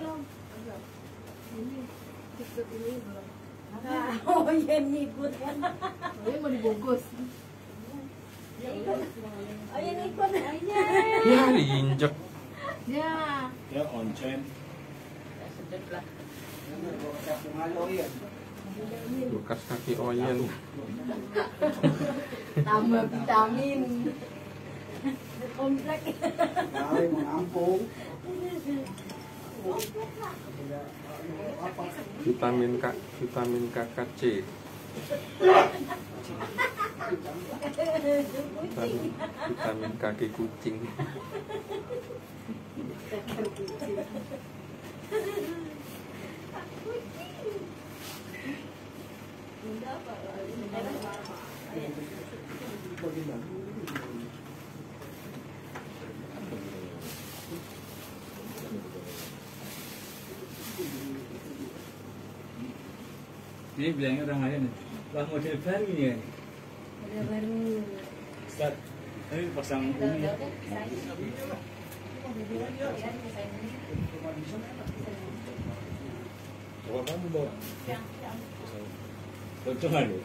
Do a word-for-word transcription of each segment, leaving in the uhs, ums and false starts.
belum? Belum. Ini ikut ini belum. Nah, oh iya ngikut. Oh iya mau dibungkus. Ya ikut. Oh iya ngikut. Iya. Ya diinjek. Ya. Ya oncen. Sedep lah. Bekas kaki oyen. Tambah vitamin. Komplek. Kali mengampung. Vitamin K, vitamin K K C. Vitamin, vitamin kaki kucing. Ini bilangnya orang lain nih. Lah model baru ini ya. Model baru. Ustaz, ini pasang ini. Coba kamu bawa. Coba dulu.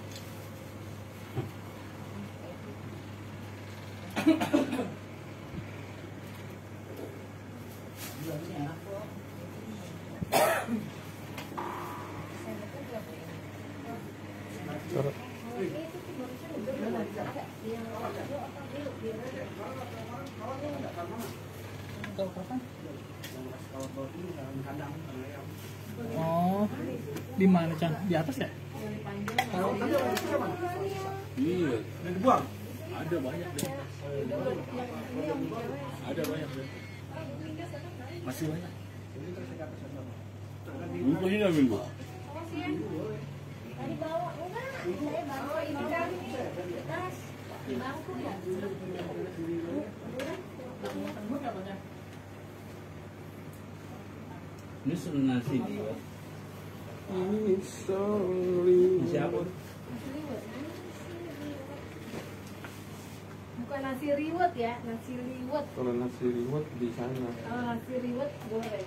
Oh, di mana Cang? Di atas ya? Iya, ini dibuang. Ada banyak deh. Ada banyak deh. Masih banyak. Minggu ini minggu. Tadi bawa enggak? Saya bawa ini kan di tas di bangku ya. Ini nasi dia. Ini sorry. Siapa? Bukan nasi riwet ya, nasi liwet. Kalau nasi liwet di sana. Oh, nasi riwet goreng.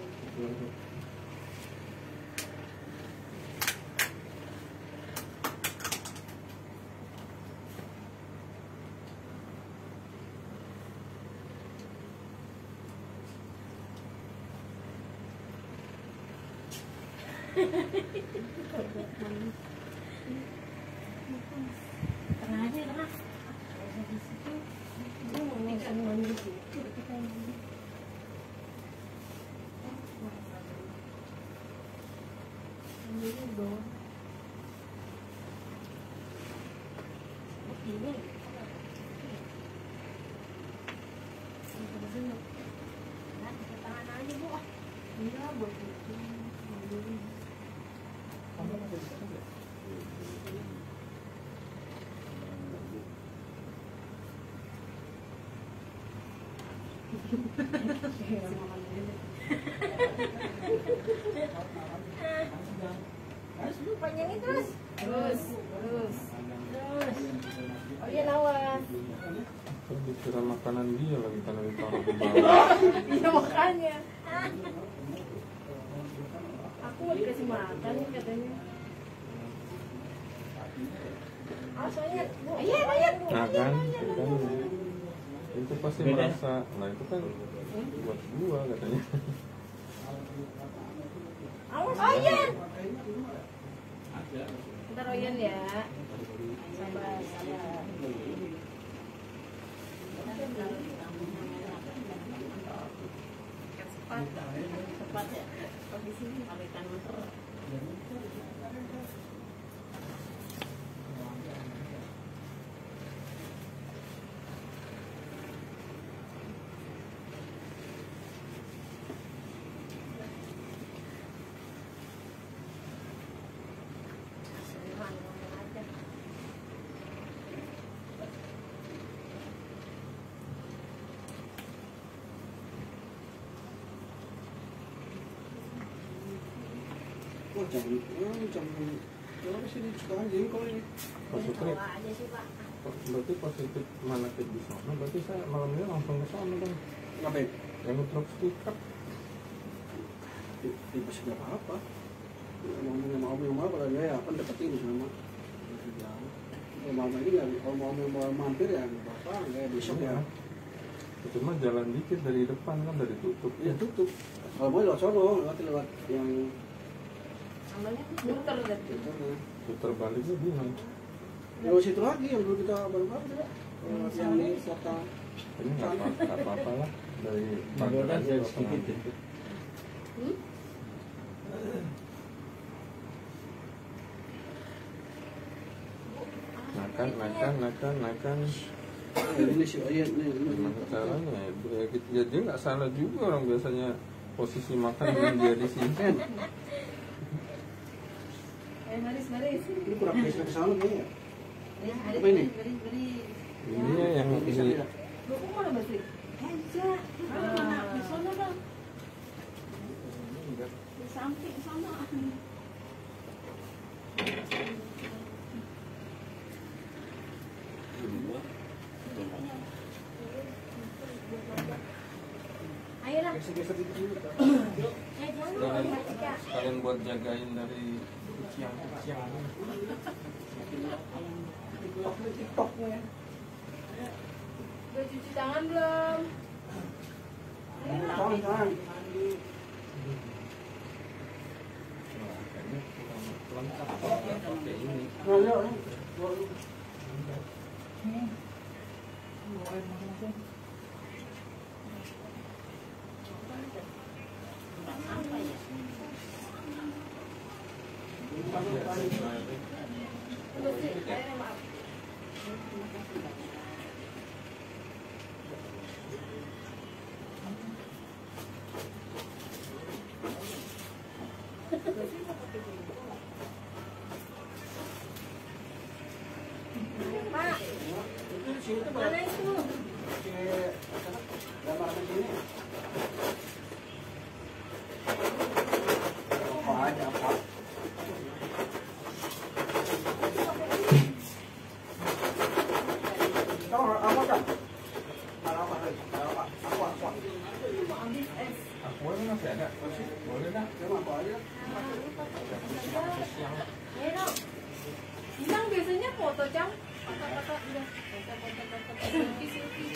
Tengah aja tengah. Di situ. Ini mau makan mandi situ kita ini. Ini bawah. Ini. Nah, tangan aja bu. Iya begitu. Terus lu panjangin terus. Terus, terus. Terus. Oh iya lawas. Terus dikira makanan dia lagi karena ditaruh di bawah. Iya makanya. Aku mau dikasih makan katanya. Oh soalnya bu. Iya, iya. Nah kan, kan itu pasti merasa, nah itu kan buat gua katanya. Awas Oyen. Ntar Oyen ya. Sabar, sabar. Cepat, cepat ya. Kalau di sini pakai motor. Oh, jangan, oh, jangan. Kenapa sini suka aja kau ini? Positif. Bawa aja sih pak. Berarti positif mana ke di sana? Berarti saya malam ini langsung ke sana kan? Ngapain? Yang truk stiker. tipe sudah apa-apa. Ngomong sama om yang mau kalau dia ya kan dekat ini sama. Kalau mau ini nggak, kalau mau mau mampir ya nggak apa-apa, kayak besok ya. Cuma jalan dikit dari depan kan dari tutup. Ya tutup. Kalau mau lewat sono, lewat lewat yang Namanya muter deh. Putar baliknya bingung. lewat situ lagi yang dulu kita baru-baru ya. Lewat yang di kota. Ini nggak apa- nggak apa-apa lah dari Pagar aja ke Pengantin. Hmm? Nakan, nakan, nakan, nakan. Ini sih, oh iya, ini, ini. Gimana caranya? Ya, gitu. Ya, dia nggak salah juga orang biasanya posisi makan dengan dia di sini. Eh, baris, baris. Ini kurang geser ke sana kayaknya. Ya, Apa ini? Baris, baris. Ini ya yang Bisa ini. tidak? Lu kok mana baris? Aja. Mana? Di sana bang. Di samping sana. Ayolah. Geser-geser dikit dulu. Kak. Eh, jangan Sekalian, Kak. sekalian buat jagain dari kuciang-kuciang. TikToknya. Udah cuci tangan belum? Tangan, tangan. Nah, kayaknya kurang lengkap kalau nggak pakai ini. Nah, lihat, lihat. Bawa air masing-masing. Bersih, airnya maaf. Pak, Itu sini tuh mana itu? pakai gambar di sini. Apa aja apa? Kamu apa kan? Kalau apa lagi? Kalau apa? Aku apa? Mau ambil es. Aku ini masih ada. Boleh dah. Kamu apa aja? Ayo dong. Bilang biasanya foto cang. Foto-foto udah. Foto-foto. Selfie, selfie.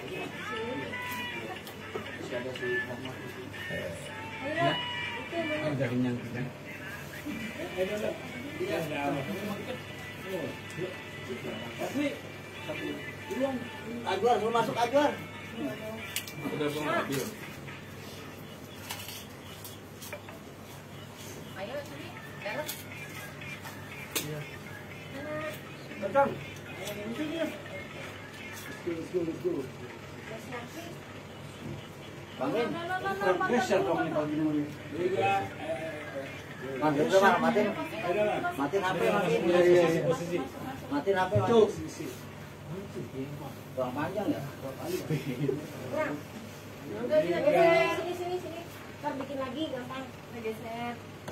Masih ada si Rahmat. Ayo dong. Itu mana? Udah kenyang kita. Asli. Satu. Duluan. Ajuar, suruh masuk ajuar. Udah gua ngambil. Ayo sini. Jalan. Iya. Datang. Sini ya. Let's go, let's go. Udah siapin. Bangun. No, no, no, no, no, Geser no, dong no, nih no. kalau gini. Matiin udah Bang, matiin. Matiin H P, matiin. Iya, iya, iya. Matiin H P, Tuh. matiin. Kurang panjang ya? Nah, udah bisa geser. Sini, sini, sini. Ntar bikin lagi, gampang. Udah geser.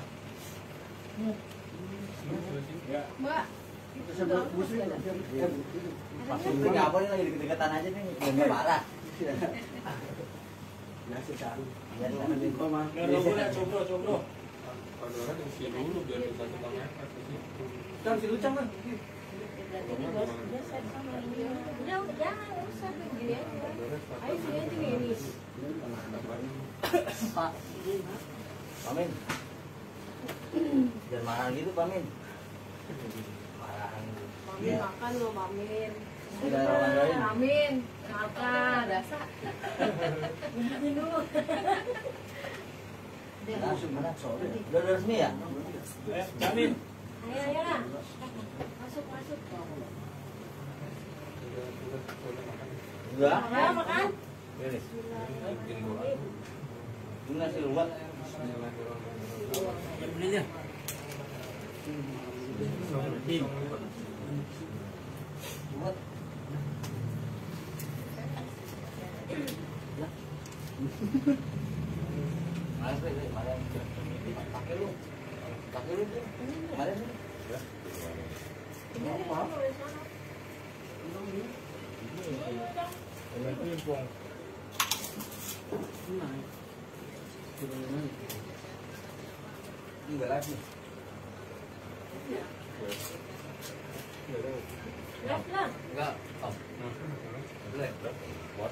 Mbak. Saya buat busri. Maksudnya nggak boleh lagi deket-deketan aja nih, biar nggak marah. Ya sih kan. Biar nggak Nanti kau mah. Pada orang isi dulu biar bisa kita ngepet ke situ. Dan si Lucang kan. Berarti ini bos geser sama ini. Udah, udah, jangan usah begini aja. Ayo sini aja gini. Pak. Pamin. Jangan marah gitu, Pamin. Marahan. Mamin makan lo, Mamin. Udah rawan-rawan. Mamin, makan. Dasar. Ini dulu. Langsung mana sore. Udah udah resmi ya? Jamin. Ayo, ayo lah. Masuk, masuk. Udah. Ayo makan. Beres. Bikin doa. Ini nasi luwak. Ini aja. Luwak. Mana sih? Mana? Pakai lu. Pakai lu. Mana sih? Ini apa? Ini enggak lagi. Left lah. Enggak. Oh. Boleh. Buat.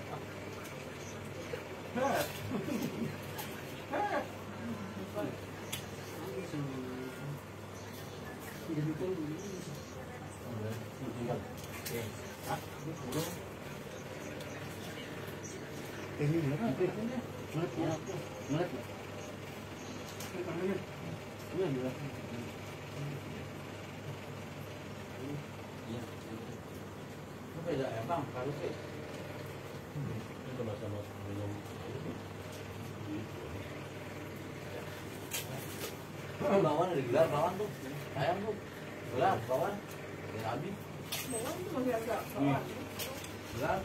Ini ngeliat, ngeliat, ngeliat, ngeliat. Iya, ngeliat. Iya. Itu beda ya, Bang. Kalau sih Itu sama-sama minum. bawaan ada gelar bawaan tuh. Ayam tuh. Gelar bawaan. Ya habis. Bawang tuh masih ada. Bawang. Gelar.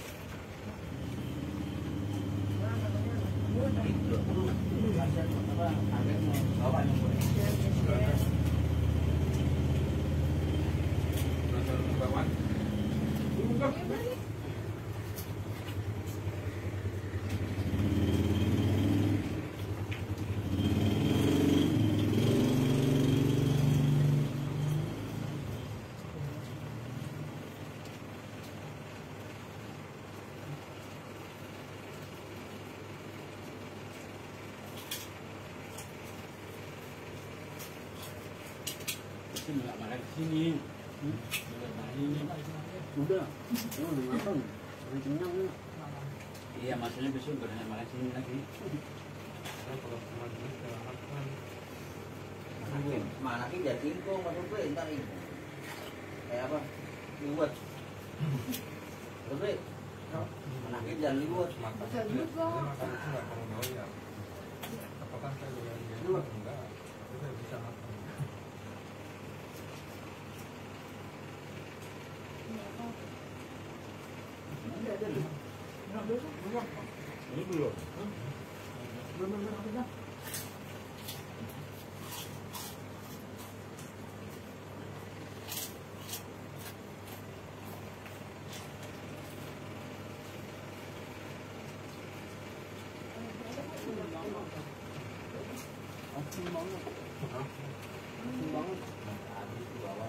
Sini nggak makan sini. Ini udah, oh udah makan, udah kenyang ya. Iya, maksudnya besok berani makan sini lagi. Kalau pernah dulu saya makan. Manakin, manakin jadi ingkong, masuk gue ntar ingkong. Kayak apa? Liwat. Terus, manakin jangan liwat. Makan. Bisa juga. Makan itu nggak perlu doyan. Apakah saya doyan? Enggak. Saya bisa makan. Ini belum. Asin banget. Asin banget. Habis di bawah.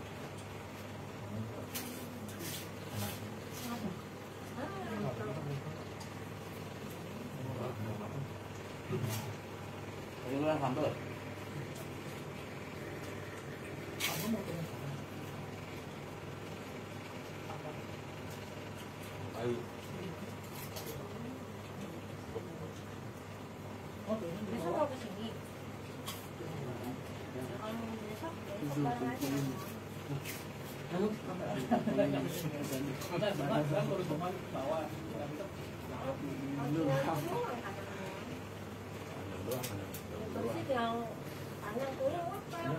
Ini ulang sambal. Ayo. Besok mau kesini. Kalau besok, besok bareng aja. Bersih yang anak kurang apa?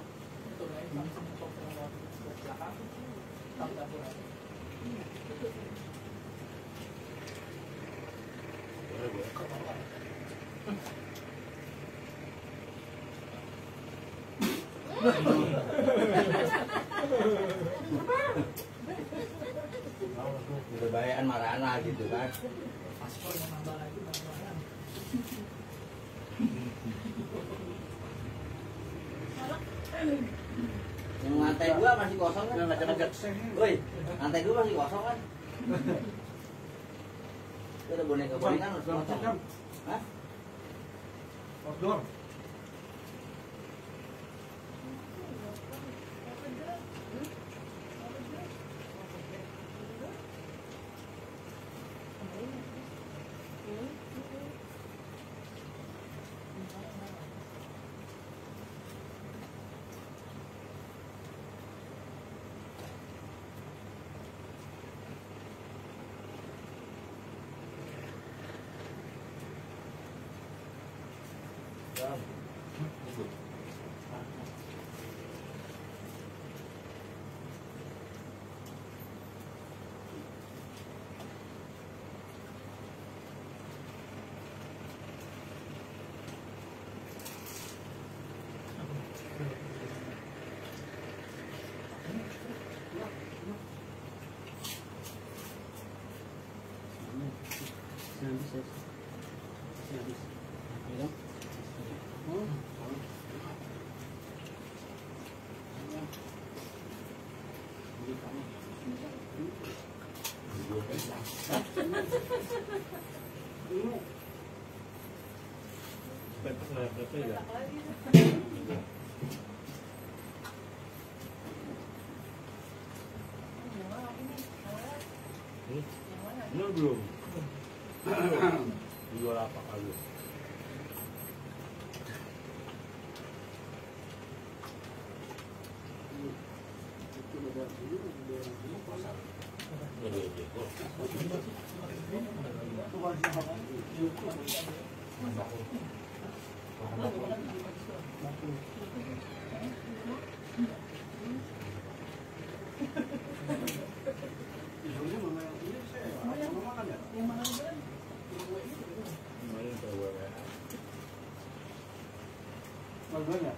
Berbayaan marana gitu kan. Yang lantai dua masih kosong kan? Woi, lantai dua masih kosong kan? Itu ada boneka boneka harus kosong. Hah? Outdoor. Habis, habis. Habis. Oh, Letak lagi. Yang mana ini? Yang mana? Ini belum. Jual apa kali? Harganya?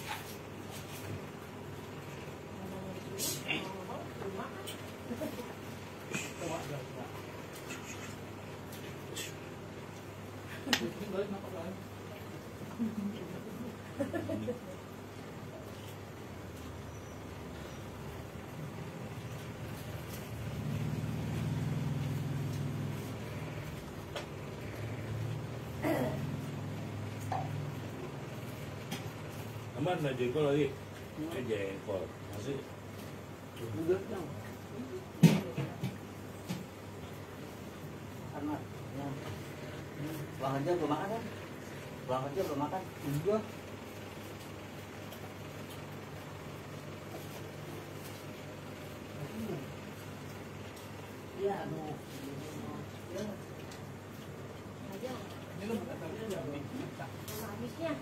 Aman na jengkol lagi. Eh jengkol. Masih. Udah yang. Karena ya. Pulang aja belum makan kan? Pulang aja belum makan. Udah. Iya, mau. Aja. Sama habisnya.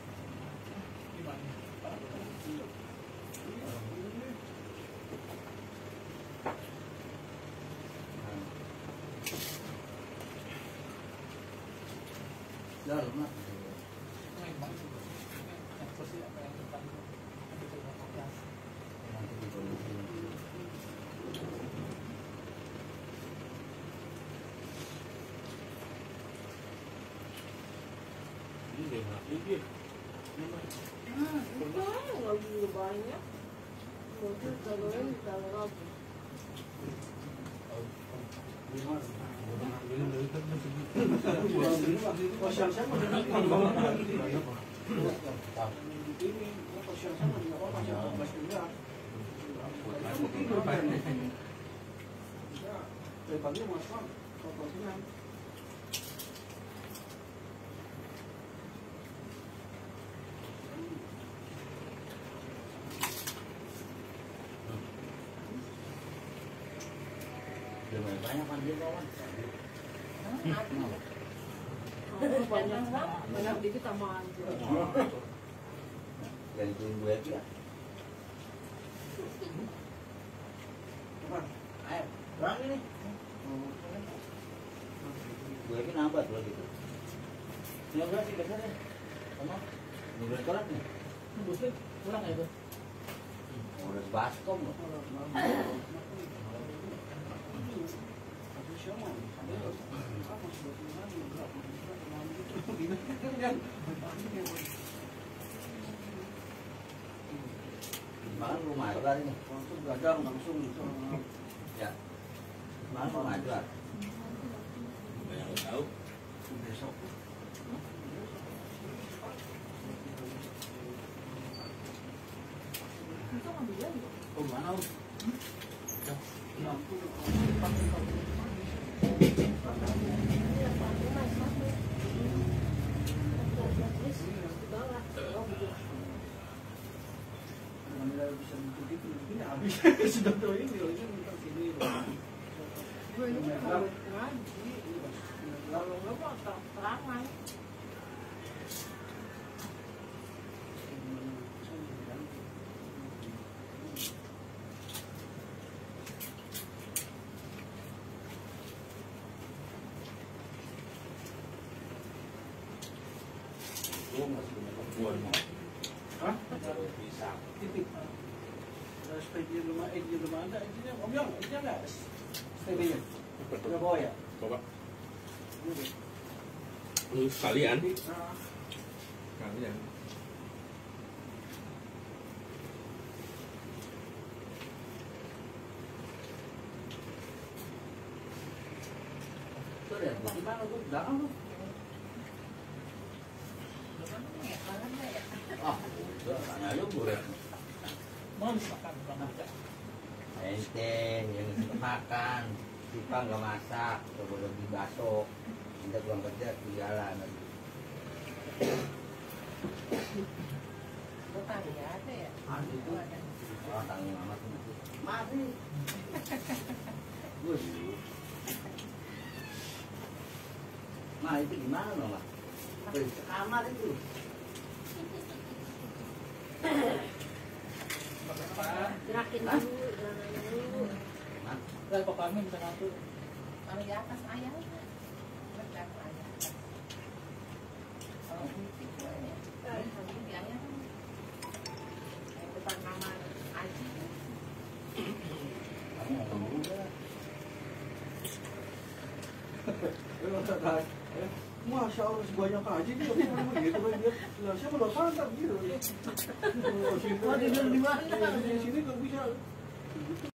Dah lemak. Ini dia lagi. Hmm, bukan, lagi banyak. Mungkin telurnya ditaruh lagi. Pas yang sama dengan ini. Ini pas yang sama dengan apa? Pas yang pas juga. Dari pagi mas Wan, kalau siang. Banyak panjang kawan. Banyak banget. Banyak dikit sama aja. Dari turun gue ya. Ayo, berang ini. Gue ini nambah tuh gitu. Ini berapa sih biasanya? Sama? Nggak kolak nih. Busnya kurang ya, Bos? Udah baskom loh. Makan rumah aja ini. Langsung gadang langsung. Ya. Makan rumah aja. Banyak tahu. Besok. Itu ngambil lagi. Oh mana? Bisa begitu ini habis sudah tahu ini ini minta sini. Gue ini kalau ngaji, kalau nggak mau terang-terangan. Gue masih punya kebun. Hah? Baru pisang. Titik. Supaya di rumah, eh di rumah anda, ini om yang, ini enggak, stay-nya, udah bawa ya. Coba. Lu sekalian. Nah, Kalian. Tuh deh, gimana tuh? Jangan lu. Udah, tanya lu gue. Males makan bukan aja. Ente yang suka makan, Sipa nggak masak, coba lebih baso, kita pulang kerja di jalan lagi. Bukan ya ada ya. Ada itu, wah tanggung amat nanti. Mati. Gue dulu. Ma itu gimana loh, Ma? Pergi ke kamar itu. Gerakin dulu, gerakin dulu. Lah kok kami bisa ngatur. Kalau di atas ayam, benar ayam. Kalau di situ ya, kalau di ayam, yang depan kamar Aji. Kamu ngomong juga. Masya Allah sebanyak aja dia ngomong begitu kan dia. Lah siapa lo pantang gitu. Oh, sini. Oh, di mana? Di sini kan bisa.